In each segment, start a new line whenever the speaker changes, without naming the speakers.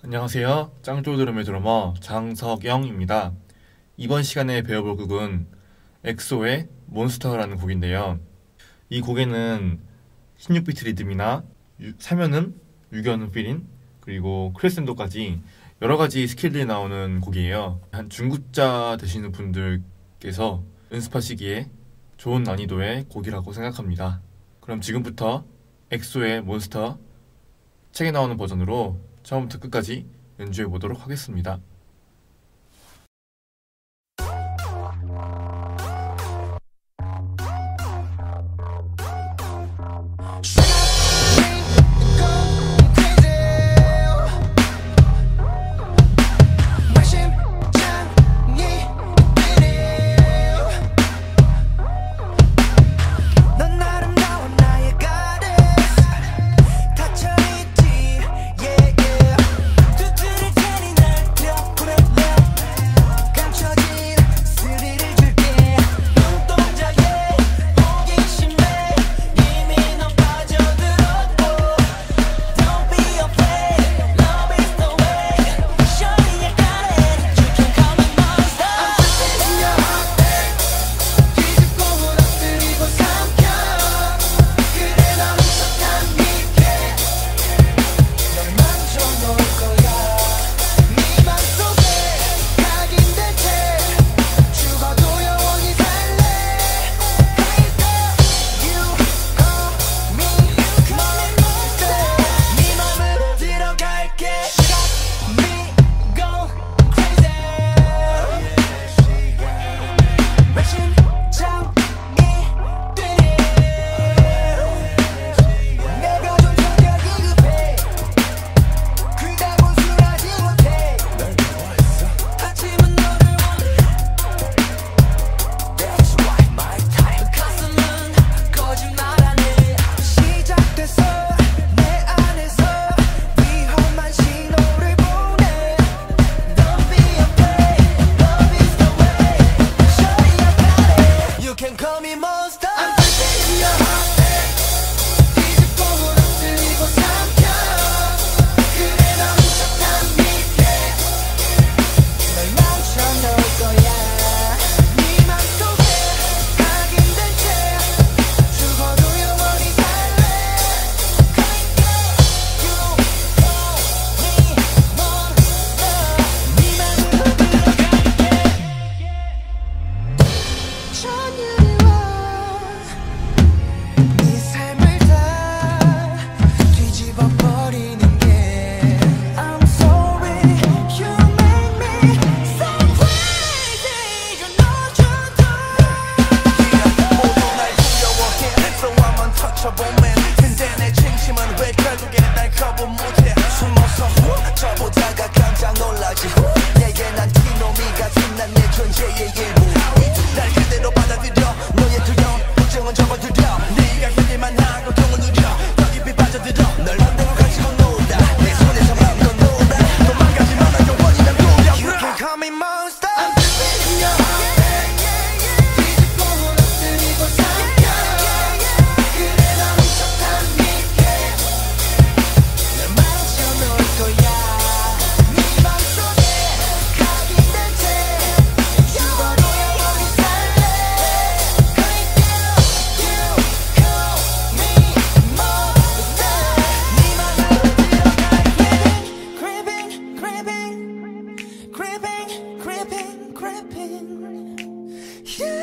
안녕하세요. 짱조드럼의 드러머 장석영입니다. 이번 시간에 배워볼 곡은 엑소의 몬스터라는 곡인데요. 이 곡에는 16비트 리듬이나 사면음, 유견음 필인, 그리고 크레센도까지 여러가지 스킬들이 나오는 곡이에요. 한 중급자 되시는 분들께서 연습하시기에 좋은 난이도의 곡이라고 생각합니다. 그럼 지금부터 엑소의 몬스터 책에 나오는 버전으로 처음부터 끝까지 연주해 보도록 하겠습니다.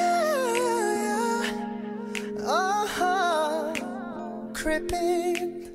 Creeping